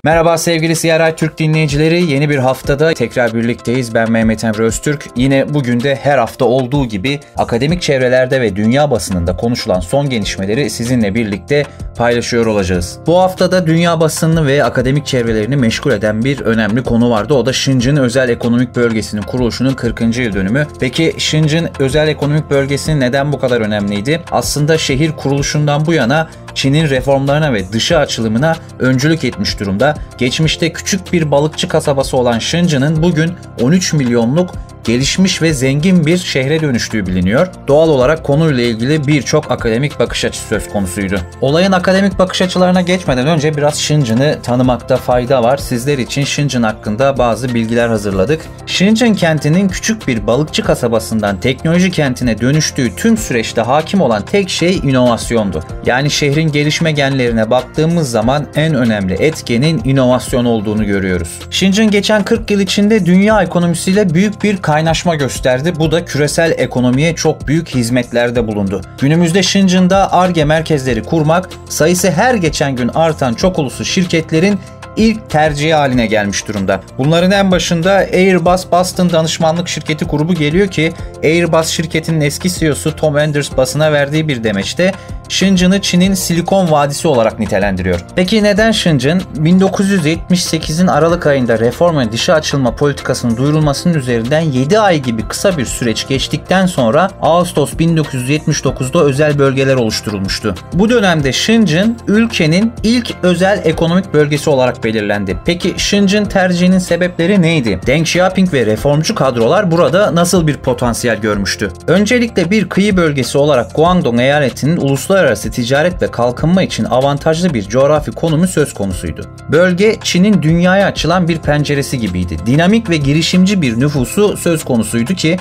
Merhaba sevgili CRI Türk dinleyicileri, yeni bir haftada tekrar birlikteyiz. Ben Mehmet Emre Öztürk. Yine bugün de her hafta olduğu gibi akademik çevrelerde ve dünya basınında konuşulan son gelişmeleri sizinle birlikte paylaşıyor olacağız. Bu haftada dünya basınını ve akademik çevrelerini meşgul eden bir önemli konu vardı. O da Şincan Özel Ekonomik Bölgesi'nin kuruluşunun 40. yıl dönümü. Peki Şincan Özel Ekonomik Bölgesi neden bu kadar önemliydi? Aslında şehir kuruluşundan bu yana Çin'in reformlarına ve dışa açılımına öncülük etmiş durumda. Geçmişte küçük bir balıkçı kasabası olan Şincan'ın bugün 13 milyonluk gelişmiş ve zengin bir şehre dönüştüğü biliniyor. Doğal olarak konuyla ilgili birçok akademik bakış açısı söz konusuydu. Olayın akademik bakış açılarına geçmeden önce biraz Şincan'ı tanımakta fayda var. Sizler için Şincan hakkında bazı bilgiler hazırladık. Şincan kentinin küçük bir balıkçı kasabasından teknoloji kentine dönüştüğü tüm süreçte hakim olan tek şey inovasyondu. Yani şehrin gelişme genlerine baktığımız zaman en önemli etkenin inovasyon olduğunu görüyoruz. Şincan geçen 40 yıl içinde dünya ekonomisiyle büyük bir kaynaşma gösterdi. Bu da küresel ekonomiye çok büyük hizmetlerde bulundu. Günümüzde Şincan'da Ar-Ge merkezleri kurmak, sayısı her geçen gün artan çok uluslu şirketlerin ilk tercihi haline gelmiş durumda. Bunların en başında Airbus Boston danışmanlık şirketi grubu geliyor ki Airbus şirketinin eski CEO'su Tom Enders basına verdiği bir demeçte Şincan'ı Çin'in Silikon Vadisi olarak nitelendiriyor. Peki neden Şincan? 1978'in Aralık ayında reform ve dışa açılma politikasının duyurulmasının üzerinden 7 ay gibi kısa bir süreç geçtikten sonra Ağustos 1979'da özel bölgeler oluşturulmuştu. Bu dönemde Şincan ülkenin ilk özel ekonomik bölgesi olarak belirlendi. Peki Şincan tercihinin sebepleri neydi? Deng Xiaoping ve reformcu kadrolar burada nasıl bir potansiyel görmüştü? Öncelikle bir kıyı bölgesi olarak Guangdong eyaletinin uluslararası ticaret ve kalkınma için avantajlı bir coğrafi konumu söz konusuydu. Bölge Çin'in dünyaya açılan bir penceresi gibiydi. Dinamik ve girişimci bir nüfusu söz konusuydu ki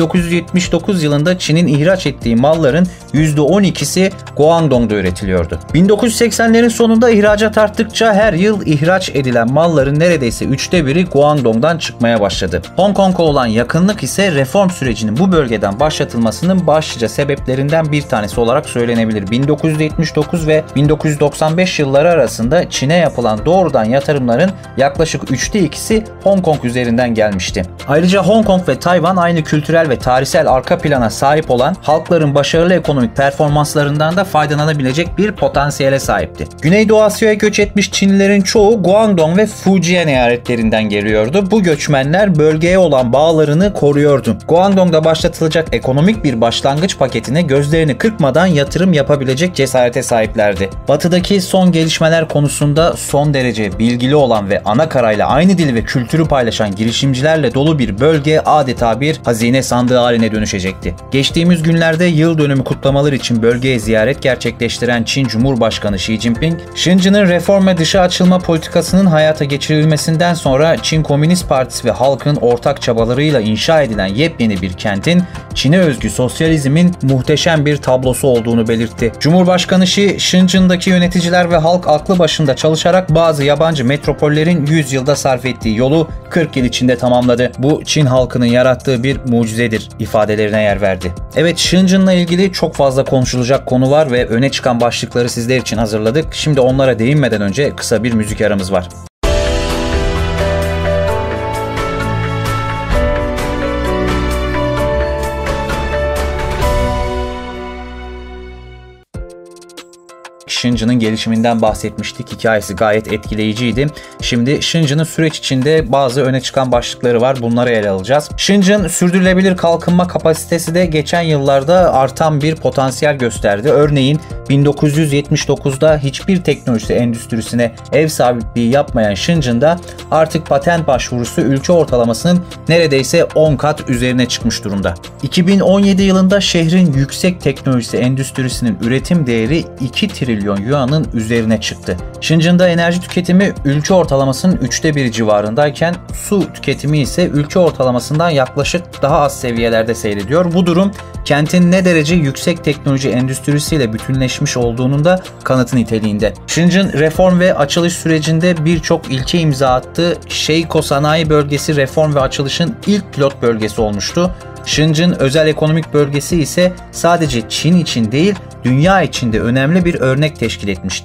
1979 yılında Çin'in ihraç ettiği malların %12'si Guangdong'da üretiliyordu. 1980'lerin sonunda ihracat arttıkça her yıl ihraç edilen malların neredeyse 1/3'ü Guangdong'dan çıkmaya başladı. Hong Kong'a olan yakınlık ise reform sürecinin bu bölgeden başlatılmasının başlıca sebeplerinden bir tanesi olarak söylenebilir. 1979 ve 1995 yılları arasında Çin'e yapılan doğrudan yatırımların yaklaşık 2/3'ü Hong Kong üzerinden gelmişti. Ayrıca Hong Kong ve Tayvan aynı kültürel ve tarihsel arka plana sahip olan halkların başarılı ekonomik performanslarından da faydalanabilecek bir potansiyele sahipti. Güneydoğu Asya'ya göç etmiş Çinlilerin çoğu Guangdong ve Fujian eyaletlerinden geliyordu. Bu göçmenler bölgeye olan bağlarını koruyordu. Guangdong'da başlatılacak ekonomik bir başlangıç paketine gözlerini kırpmadan yatırım yapabilecek cesarete sahiplerdi. Batıdaki son gelişmeler konusunda son derece bilgili olan ve ana karayla aynı dil ve kültürü paylaşan girişimcilerle dolu bir bölge adeta bir hazine sandığı haline dönüşecekti. Geçtiğimiz günlerde yıl dönümü kutlamaları için bölgeye ziyaret gerçekleştiren Çin Cumhurbaşkanı Xi Jinping, Şincan'ın reform ve dışa açılma politikasının hayata geçirilmesinden sonra Çin Komünist Partisi ve halkın ortak çabalarıyla inşa edilen yepyeni bir kentin Çin'e özgü sosyalizmin muhteşem bir tablosu olduğunu belirtti. Cumhurbaşkanı Xi, Şincan'daki yöneticiler ve halk aklı başında çalışarak bazı yabancı metropollerin 100 yılda sarf ettiği yolu 40 yıl içinde tamamladı. Bu Çin halkının yarattığı bir mucizedir ifadelerine yer verdi. Evet, Şincan'la ilgili çok fazla konuşulacak konu var ve öne çıkan başlıkları sizler için hazırladık. Şimdi onlara değinmeden önce kısa bir müzik aramız var. Şincan'ın gelişiminden bahsetmiştik. Hikayesi gayet etkileyiciydi. Şimdi Şincan'ın süreç içinde bazı öne çıkan başlıkları var. Bunları ele alacağız. Şincan sürdürülebilir kalkınma kapasitesi de geçen yıllarda artan bir potansiyel gösterdi. Örneğin 1979'da hiçbir teknoloji endüstrisine ev sahipliği yapmayan Şincan'da artık patent başvurusu ülke ortalamasının neredeyse 10 kat üzerine çıkmış durumda. 2017 yılında şehrin yüksek teknolojisi endüstrisinin üretim değeri 2 trilyon yuanın üzerine çıktı. Şincan'da enerji tüketimi ülke ortalamasının 1/3 civarındayken su tüketimi ise ülke ortalamasından yaklaşık daha az seviyelerde seyrediyor. Bu durum kentin ne derece yüksek teknoloji endüstrisiyle bütünleşmiş olduğunun da kanıtı niteliğinde. Şincan reform ve açılış sürecinde birçok ilke imza attı. Sheiko Sanayi Bölgesi reform ve açılışın ilk pilot bölgesi olmuştu. Şincan Özel Ekonomik Bölgesi ise sadece Çin için değil, dünya için de önemli bir örnek teşkil etmişti.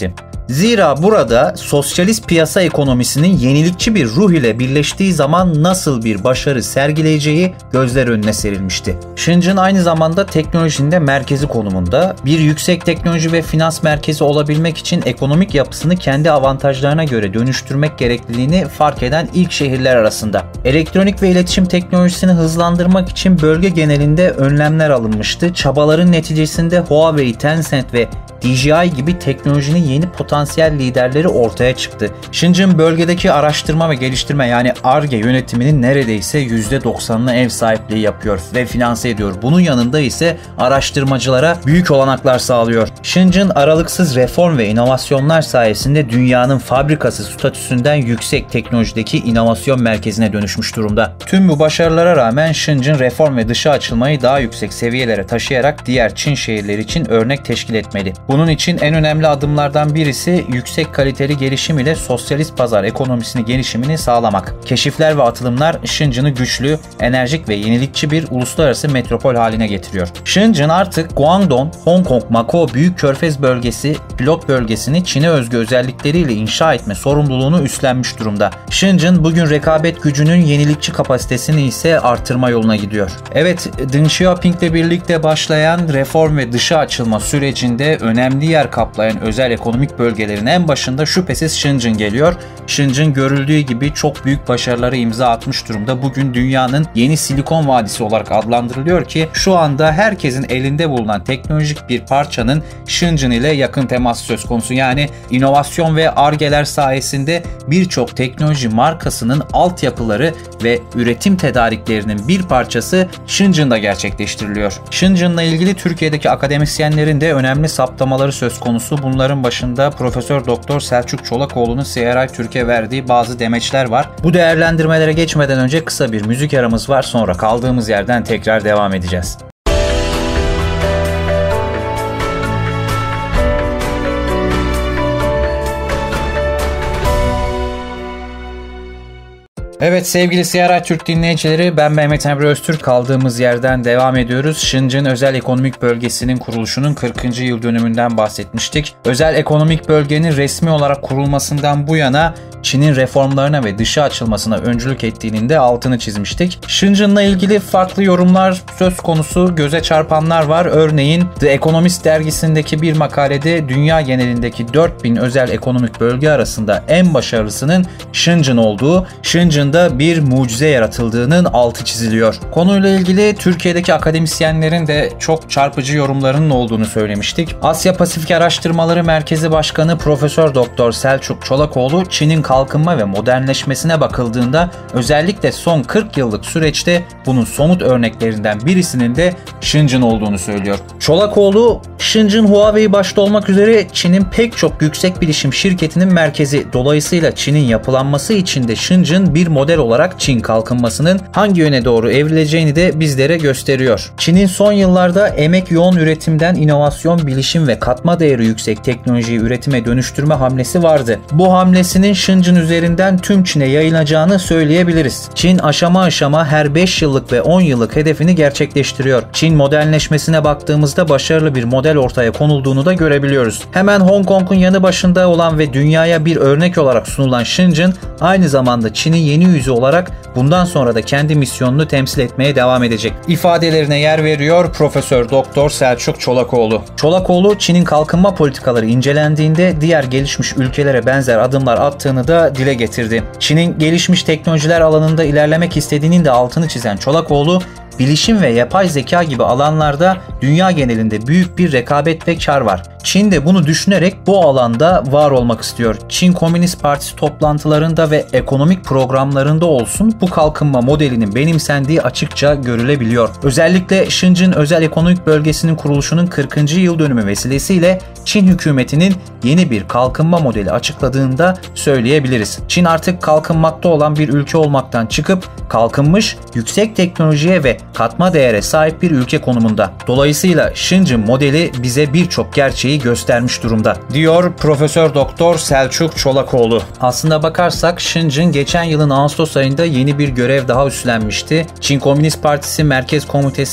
Zira burada sosyalist piyasa ekonomisinin yenilikçi bir ruh ile birleştiği zaman nasıl bir başarı sergileyeceği gözler önüne serilmişti. Shenzhen aynı zamanda teknolojinin de merkezi konumunda. Bir yüksek teknoloji ve finans merkezi olabilmek için ekonomik yapısını kendi avantajlarına göre dönüştürmek gerekliliğini fark eden ilk şehirler arasında. Elektronik ve iletişim teknolojisini hızlandırmak için bölge genelinde önlemler alınmıştı. Çabaların neticesinde Huawei, Tencent ve DJI gibi teknolojinin yeni potansiyel liderleri ortaya çıktı. Shenzhen bölgedeki araştırma ve geliştirme yani Ar-Ge yönetiminin neredeyse %90'ını ev sahipliği yapıyor ve finanse ediyor. Bunun yanında ise araştırmacılara büyük olanaklar sağlıyor. Shenzhen aralıksız reform ve inovasyonlar sayesinde dünyanın fabrikası statüsünden yüksek teknolojideki inovasyon merkezine dönüşmüş durumda. Tüm bu başarılara rağmen Shenzhen reform ve dışa açılmayı daha yüksek seviyelere taşıyarak diğer Çin şehirleri için örnek teşkil etmeli. Bunun için en önemli adımlardan birisi yüksek kaliteli gelişim ile sosyalist pazar ekonomisini gelişimini sağlamak. Keşifler ve atılımlar Shenzhen'ı güçlü, enerjik ve yenilikçi bir uluslararası metropol haline getiriyor. Shenzhen artık Guangdong, Hong Kong, Macao Büyük Körfez bölgesi, pilot bölgesini Çin'e özgü özellikleriyle inşa etme sorumluluğunu üstlenmiş durumda. Shenzhen bugün rekabet gücünün yenilikçi kapasitesini ise artırma yoluna gidiyor. Evet, Deng Xiaoping ile birlikte başlayan reform ve dışa açılma sürecinde önemli yer kaplayan özel ekonomik bölgelerin en başında şüphesiz Shenzhen geliyor. Shenzhen görüldüğü gibi çok büyük başarılara imza atmış durumda. Bugün dünyanın yeni Silikon Vadisi olarak adlandırılıyor ki şu anda herkesin elinde bulunan teknolojik bir parçanın Shenzhen ile yakın teması söz konusu. Yani inovasyon ve Ar-Ge'ler sayesinde birçok teknoloji markasının altyapıları ve üretim tedariklerinin bir parçası Shenzhen'da gerçekleştiriliyor. Shenzhen'la ilgili Türkiye'deki akademisyenlerin de önemli saptamaları söz konusu. Bunların başında Profesör Doktor Selçuk Çolakoğlu'nun CRI Türkiye verdiği bazı demeçler var. Bu değerlendirmelere geçmeden önce kısa bir müzik aramız var. Sonra kaldığımız yerden tekrar devam edeceğiz. Evet sevgili CRI Türk dinleyicileri, ben Mehmet Emre Öztürk. Kaldığımız yerden devam ediyoruz. Shenzhen Özel Ekonomik Bölgesi'nin kuruluşunun 40. yıl dönümünden bahsetmiştik. Özel Ekonomik Bölgenin resmi olarak kurulmasından bu yana Çin'in reformlarına ve dışa açılmasına öncülük ettiğinin de altını çizmiştik. Shenzhen'la ilgili farklı yorumlar söz konusu, göze çarpanlar var. Örneğin The Economist dergisindeki bir makalede dünya genelindeki 4000 özel ekonomik bölge arasında en başarılısının Shenzhen olduğu, Shenzhen'da bir mucize yaratıldığının altı çiziliyor. Konuyla ilgili Türkiye'deki akademisyenlerin de çok çarpıcı yorumlarının olduğunu söylemiştik. Asya Pasifik Araştırmaları Merkezi Başkanı Profesör Doktor Selçuk Çolakoğlu, Çin'in kalkınma ve modernleşmesine bakıldığında özellikle son 40 yıllık süreçte bunun somut örneklerinden birisinin de Shenzhen olduğunu söylüyor. Çolakoğlu, Shenzhen Huawei başta olmak üzere Çin'in pek çok yüksek bilişim şirketinin merkezi. Dolayısıyla Çin'in yapılanması için de Shenzhen bir model olarak Çin kalkınmasının hangi yöne doğru evrileceğini de bizlere gösteriyor. Çin'in son yıllarda emek yoğun üretimden inovasyon, bilişim ve katma değeri yüksek teknolojiyi üretime dönüştürme hamlesi vardı. Bu hamlesinin Shenzhen üzerinden tüm Çin'e yayılacağını söyleyebiliriz. Çin aşama aşama her 5 yıllık ve 10 yıllık hedefini gerçekleştiriyor. Çin modernleşmesine baktığımızda başarılı bir model ortaya konulduğunu da görebiliyoruz. Hemen Hong Kong'un yanı başında olan ve dünyaya bir örnek olarak sunulan Shenzhen, aynı zamanda Çin'in yeni yüzü olarak bundan sonra da kendi misyonunu temsil etmeye devam edecek ifadelerine yer veriyor Profesör Doktor Selçuk Çolakoğlu. Çolakoğlu, Çin'in kalkınma politikaları incelendiğinde diğer gelişmiş ülkelere benzer adımlar attığını da dile getirdi. Çin'in gelişmiş teknolojiler alanında ilerlemek istediğinin de altını çizen Çolakoğlu, bilişim ve yapay zeka gibi alanlarda dünya genelinde büyük bir rekabet ve kar var. Çin de bunu düşünerek bu alanda var olmak istiyor. Çin Komünist Partisi toplantılarında ve ekonomik programlarında olsun bu kalkınma modelinin benimsendiği açıkça görülebiliyor. Özellikle Shenzhen Özel Ekonomik Bölgesi'nin kuruluşunun 40. yıl dönümü vesilesiyle Çin hükümetinin yeni bir kalkınma modeli açıkladığını da söyleyebiliriz. Çin artık kalkınmakta olan bir ülke olmaktan çıkıp kalkınmış, yüksek teknolojiye ve katma değere sahip bir ülke konumunda. Dolayısıyla Shenzhen modeli bize birçok gerçeği göstermiş durumda, diyor Profesör Doktor Selçuk Çolakoğlu. Aslında bakarsak Shenzhen geçen yılın Ağustos ayında yeni bir görev daha üstlenmişti. Çin Komünist Partisi Merkez Komitesi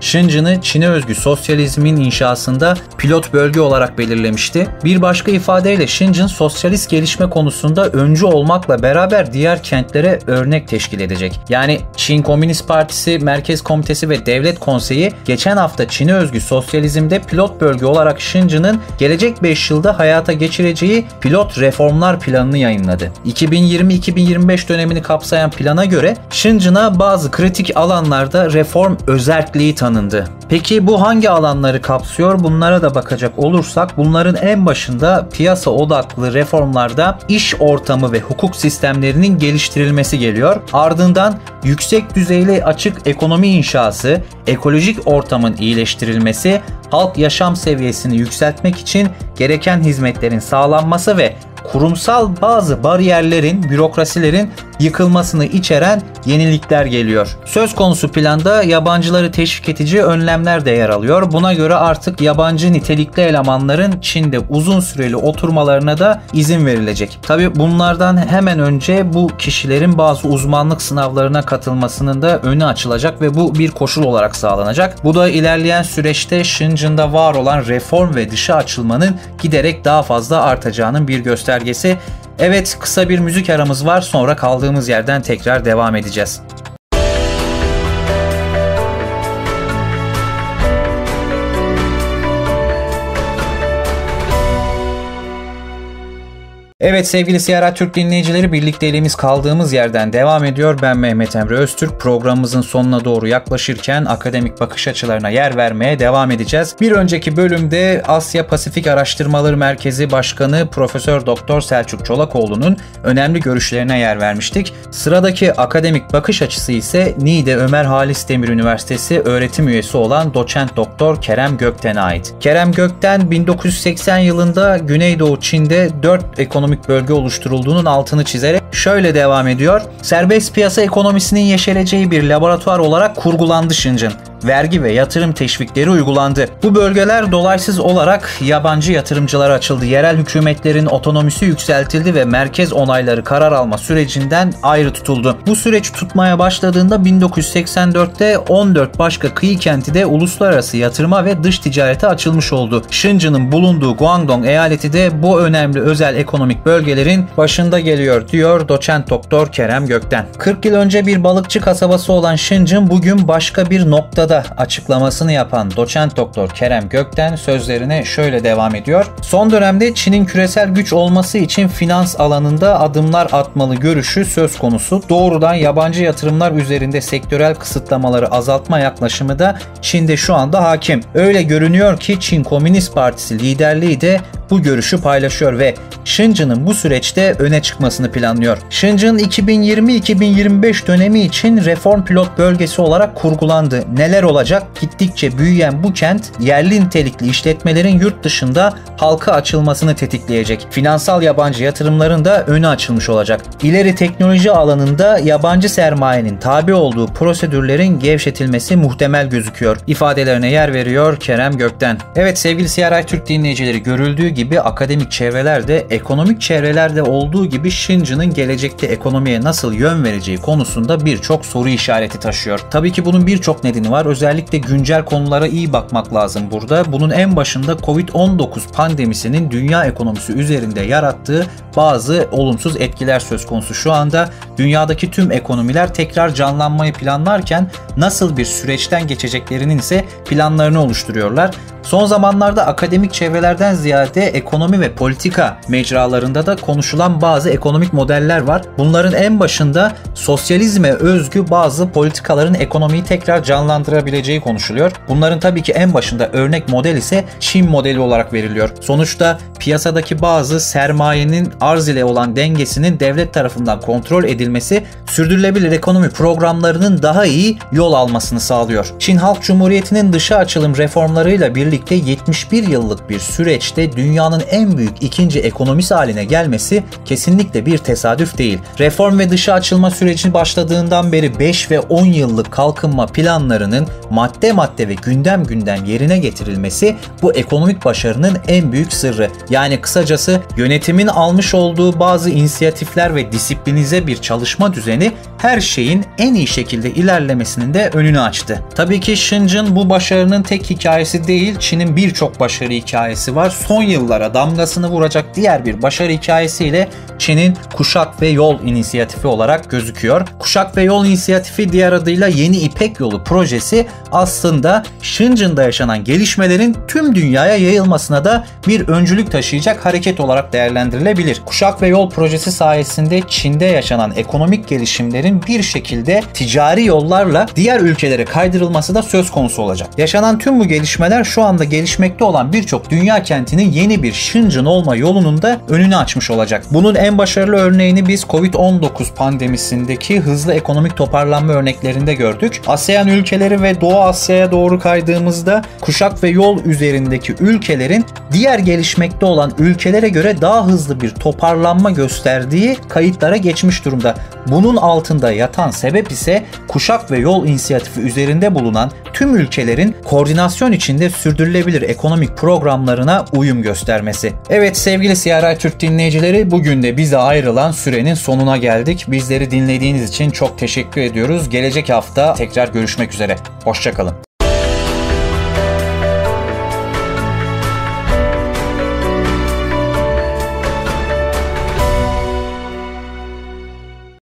Shenzhen'ı Çin'e özgü sosyalizmin inşasında pilot bölge olarak belirlemişti. Bir başka ifadeyle Shenzhen sosyalist gelişme konusunda öncü olmakla beraber diğer kentlere örnek teşkil edecek. Yani Çin Komünist Partisi, Merkez Komitesi ve Devlet Konseyi geçen hafta Çin'e özgü sosyalizmde pilot bölge olarak Shenzhen'ın gelecek 5 yılda hayata geçireceği pilot reformlar planını yayınladı. 2020-2025 dönemini kapsayan plana göre Shenzhen'a bazı kritik alanlarda reform özerkliği tanındı. Peki bu hangi alanları kapsıyor? Bunlara da bakacak olursak bunların en başında piyasa odaklı reformlarda iş ortamı ve hukuk sistemlerinin geliştirilmesi geliyor. Ardından yüksek düzeyli açık ekonomi inşası, ekolojik ortamın iyileştirilmesi, halk yaşam seviyesini yükseltmek için gereken hizmetlerin sağlanması ve kurumsal bazı bariyerlerin, bürokrasilerin yıkılmasını içeren yenilikler geliyor. Söz konusu planda yabancıları teşvik edici önlemler de yer alıyor. Buna göre artık yabancı nitelikli elemanların Çin'de uzun süreli oturmalarına da izin verilecek. Tabii bunlardan hemen önce bu kişilerin bazı uzmanlık sınavlarına katılmasının da önü açılacak ve bu bir koşul olarak sağlanacak. Bu da ilerleyen süreçte Shenzhen'da var olan reform ve dışa açılmanın giderek daha fazla artacağının bir göstergesi. Evet, kısa bir müzik aramız var, sonra kaldığımız yerden tekrar devam edeceğiz. Evet sevgili CRA Türk dinleyicileri, birlikteliğimiz kaldığımız yerden devam ediyor. Ben Mehmet Emre Öztürk. Programımızın sonuna doğru yaklaşırken akademik bakış açılarına yer vermeye devam edeceğiz. Bir önceki bölümde Asya Pasifik Araştırmaları Merkezi Başkanı Profesör Doktor Selçuk Çolakoğlu'nun önemli görüşlerine yer vermiştik. Sıradaki akademik bakış açısı ise Niğde Ömer Halis Demir Üniversitesi öğretim üyesi olan Doçent Doktor Kerem Gökten'e ait. Kerem Gökten 1980 yılında Güneydoğu Çin'de 4 ekonomik bölge oluşturulduğunun altını çizerek şöyle devam ediyor. Serbest piyasa ekonomisinin yeşereceği bir laboratuvar olarak kurgulandı Shenzhen. Vergi ve yatırım teşvikleri uygulandı. Bu bölgeler dolaysız olarak yabancı yatırımcılara açıldı. Yerel hükümetlerin otonomisi yükseltildi ve merkez onayları karar alma sürecinden ayrı tutuldu. Bu süreç tutmaya başladığında 1984'te 14 başka kıyı kenti de uluslararası yatırıma ve dış ticarete açılmış oldu. Shenzhen'ın bulunduğu Guangdong eyaleti de bu önemli özel ekonomik bölgelerin başında geliyor diyor Doçent Doktor Kerem Gökten. 40 yıl önce bir balıkçı kasabası olan Shenzhen bugün başka bir noktada açıklamasını yapan Doçent Doktor Kerem Gökten sözlerine şöyle devam ediyor. Son dönemde Çin'in küresel güç olması için finans alanında adımlar atmalı görüşü söz konusu. Doğrudan yabancı yatırımlar üzerinde sektörel kısıtlamaları azaltma yaklaşımı da Çin'de şu anda hakim. Öyle görünüyor ki Çin Komünist Partisi liderliği de bu görüşü paylaşıyor ve Shenzhen'ın bu süreçte öne çıkmasını planlıyor. Shenzhen 2020-2025 dönemi için reform pilot bölgesi olarak kurgulandı. Neler olacak? Gittikçe büyüyen bu kent yerli nitelikli işletmelerin yurt dışında halka açılmasını tetikleyecek. Finansal yabancı yatırımların da önü açılmış olacak. İleri teknoloji alanında yabancı sermayenin tabi olduğu prosedürlerin gevşetilmesi muhtemel gözüküyor ifadelerine yer veriyor Kerem Gökten. Evet sevgili CRI Türk dinleyicileri, görüldüğü gibi akademik çevrelerde, ekonomik çevrelerde olduğu gibi Shenzhen'ın gelecekte ekonomiye nasıl yön vereceği konusunda birçok soru işareti taşıyor. Tabii ki bunun birçok nedeni var. Özellikle güncel konulara iyi bakmak lazım burada. Bunun en başında Covid-19 pandemisinin dünya ekonomisi üzerinde yarattığı bazı olumsuz etkiler söz konusu. Şu anda dünyadaki tüm ekonomiler tekrar canlanmayı planlarken nasıl bir süreçten geçeceklerinin ise planlarını oluşturuyorlar. Son zamanlarda akademik çevrelerden ziyade ekonomi ve politika mecralarında da konuşulan bazı ekonomik modeller var. Bunların en başında sosyalizme özgü bazı politikaların ekonomiyi tekrar canlandırabileceği konuşuluyor. Bunların tabii ki en başında örnek model ise Çin modeli olarak veriliyor. Sonuçta piyasadaki bazı sermayenin arz ile olan dengesinin devlet tarafından kontrol edilmesi sürdürülebilir ekonomi programlarının daha iyi yol almasını sağlıyor. Çin Halk Cumhuriyeti'nin dışa açılım reformlarıyla birlikte 71 yıllık bir süreçte dünyanın en büyük ikinci ekonomisi haline gelmesi kesinlikle bir tesadüf değil. Reform ve dışa açılma süreci başladığından beri 5 ve 10 yıllık kalkınma planlarının madde madde ve gündem gündem yerine getirilmesi bu ekonomik başarının en büyük sırrı. Yani kısacası yönetimin almış olduğu bazı inisiyatifler ve disiplinize bir çalışma düzeni her şeyin en iyi şekilde ilerlemesinin de önünü açtı. Tabii ki Shenzhen bu başarının tek hikayesi değil, Çin'in birçok başarı hikayesi var. Son yıllara damgasını vuracak diğer bir başarı hikayesiyle Çin'in Kuşak ve Yol İnisiyatifi olarak gözüküyor. Kuşak ve Yol İnisiyatifi, diğer adıyla Yeni İpek Yolu projesi, aslında Shenzhen'da yaşanan gelişmelerin tüm dünyaya yayılmasına da bir öncülük taşıyacak hareket olarak değerlendirilebilir. Kuşak ve Yol projesi sayesinde Çin'de yaşanan ekonomik gelişimlerin bir şekilde ticari yollarla diğer ülkelere kaydırılması da söz konusu olacak. Yaşanan tüm bu gelişmeler şu anda gelişmekte olan birçok dünya kentinin yeni bir Shenzhen olma yolunun da önünü açmış olacak. Bunun en başarılı örneğini biz Covid-19 pandemisindeki hızlı ekonomik toparlanma örneklerinde gördük. ASEAN ülkeleri ve Doğu Asya'ya doğru kaydığımızda kuşak ve yol üzerindeki ülkelerin diğer gelişmekte olan ülkelere göre daha hızlı bir toparlanma gösterdiği kayıtlara geçmiş durumda. Bunun altında yatan sebep ise Kuşak ve Yol İnisiyatifi üzerinde bulunan tüm ülkelerin koordinasyon içinde sürdürülebilir ekonomik programlarına uyum göstermesi. Evet sevgili CRI Türk dinleyicileri, bugün de bize ayrılan sürenin sonuna geldik. Bizleri dinlediğiniz için çok teşekkür ediyoruz. Gelecek hafta tekrar görüşmek üzere. Hoşça kalın.